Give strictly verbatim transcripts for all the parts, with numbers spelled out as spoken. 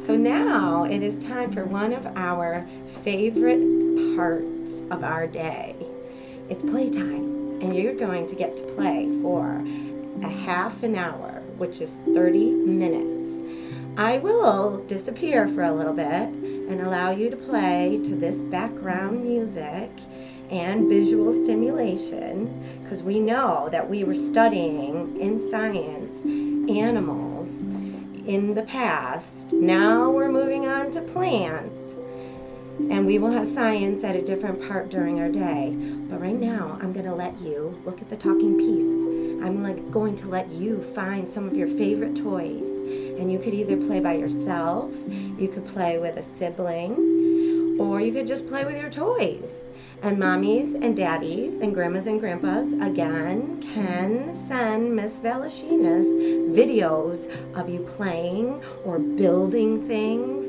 So now it is time for one of our favorite parts of our day. It's playtime, and you're going to get to play for a half an hour, which is thirty minutes. I will disappear for a little bit and allow you to play to this background music and visual stimulation, because we know that we were studying in science animals in the past. Now we're moving on to plants, and we will have science at a different part during our day. But right now, I'm going to let you look at the talking piece. I'm like going to let you find some of your favorite toys, and you could either play by yourself, you could play with a sibling, or you could just play with your toys. And mommies and daddies and grandmas and grandpas, again, can send Miss Valashinas videos of you playing or building things.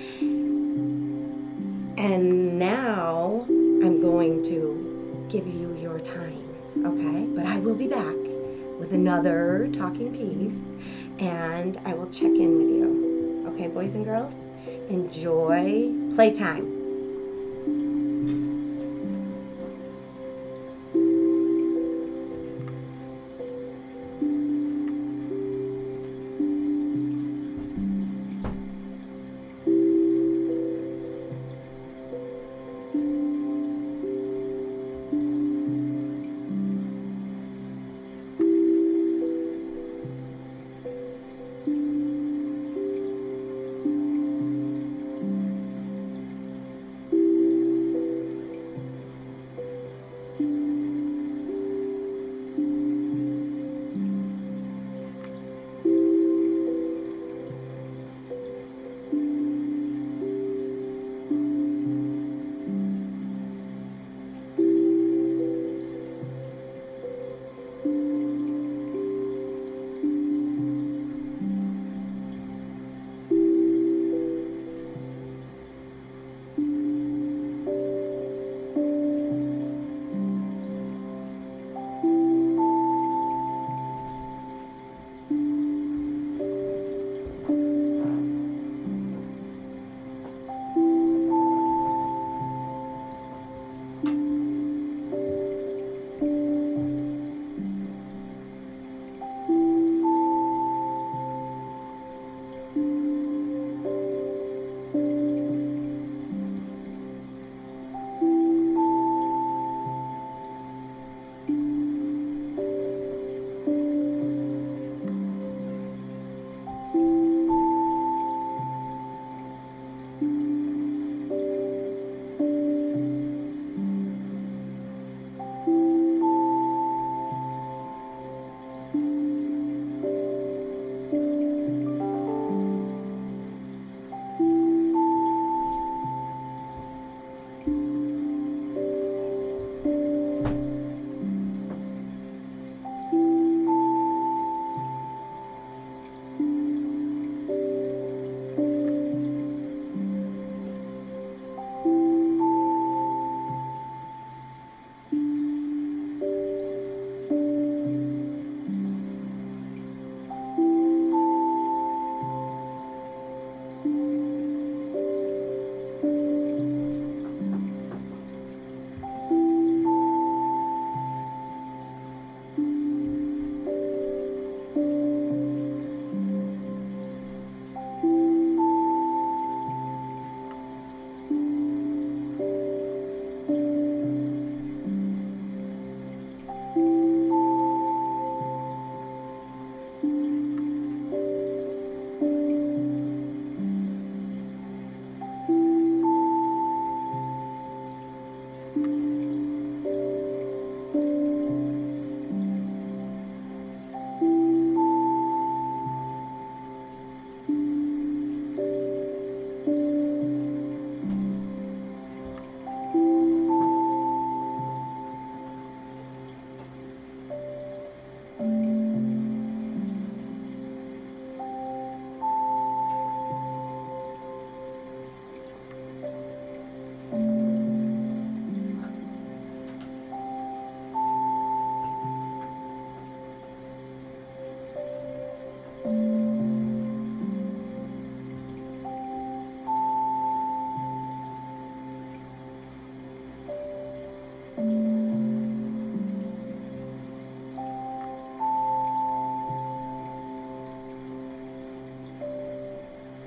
And now I'm going to give you your time, okay? But I will be back with another talking piece, and I will check in with you. Okay, boys and girls? Enjoy playtime.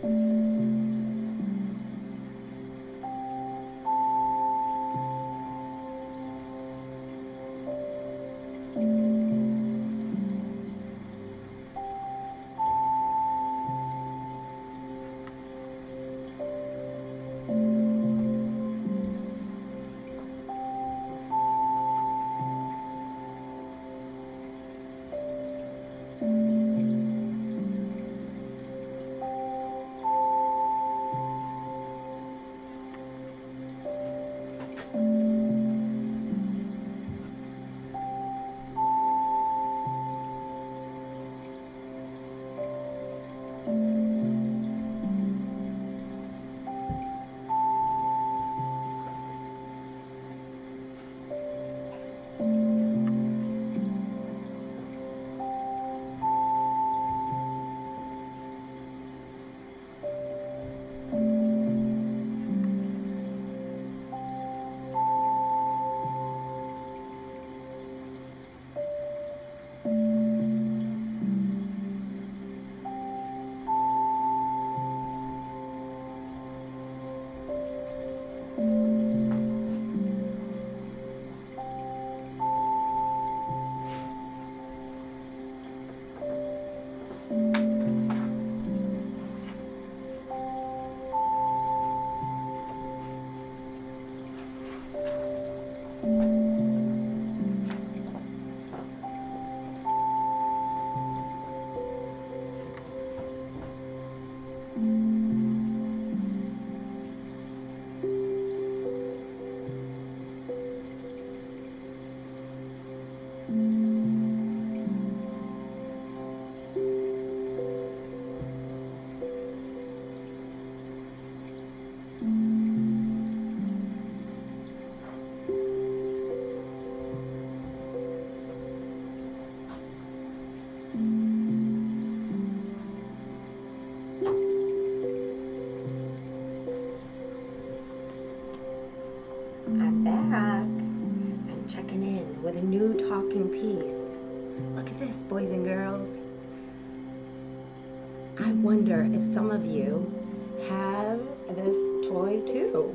I'm back. I'm checking in with a new talking piece. Look at this, boys and girls. I wonder if some of you have this toy too.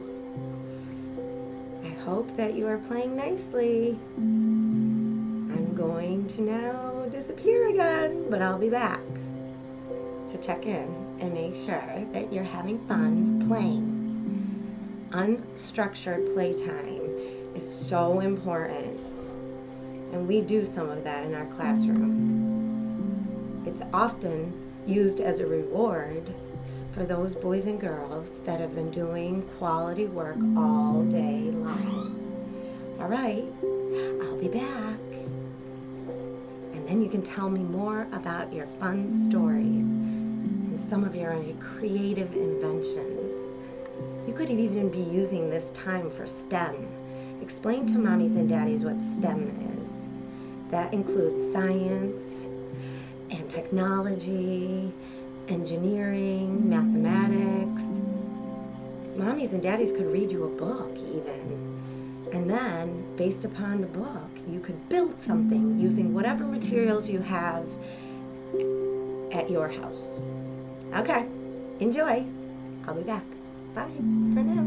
I hope that you are playing nicely. I'm going to now disappear again, but I'll be back to check in and make sure that you're having fun playing. Unstructured playtime is so important, and we do some of that in our classroom. It's often used as a reward for those boys and girls that have been doing quality work all day long. All right, I'll be back. And then you can tell me more about your fun stories and some of your creative inventions. You could even be using this time for STEM. Explain to mommies and daddies what STEM is. That includes science and technology, engineering, mathematics. Mommies and daddies could read you a book even. And then, based upon the book, you could build something using whatever materials you have at your house. Okay, enjoy. I'll be back. Bye for now.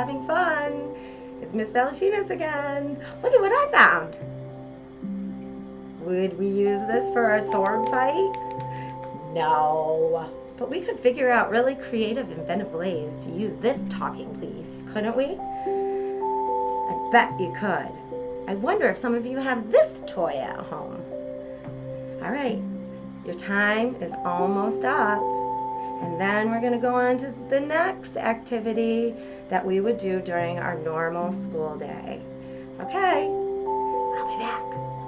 having fun. It's Miss Balashinas again. Look at what I found. Would we use this for our sword fight? No. But we could figure out really creative, inventive ways to use this talking piece, couldn't we? I bet you could. I wonder if some of you have this toy at home. All right, your time is almost up. And then we're going to go on to the next activity that we would do during our normal school day. Okay, I'll be back.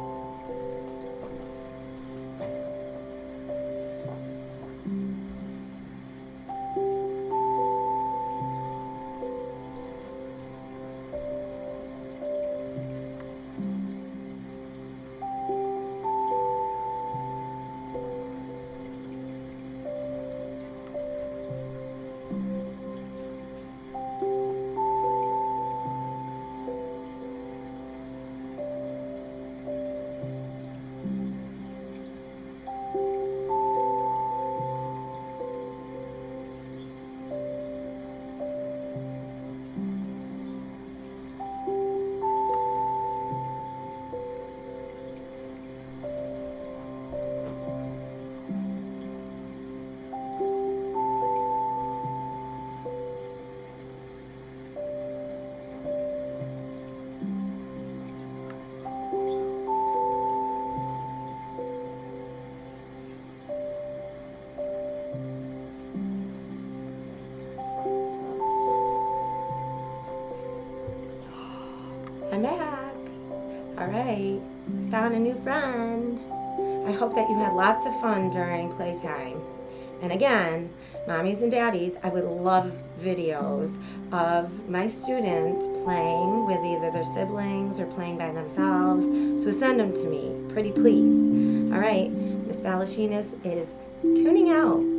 I'm back. All right, found a new friend. I hope that you had lots of fun during playtime. And again, mommies and daddies, I would love videos of my students playing with either their siblings or playing by themselves. So send them to me, pretty please. All right, Miss Balashinas is tuning out.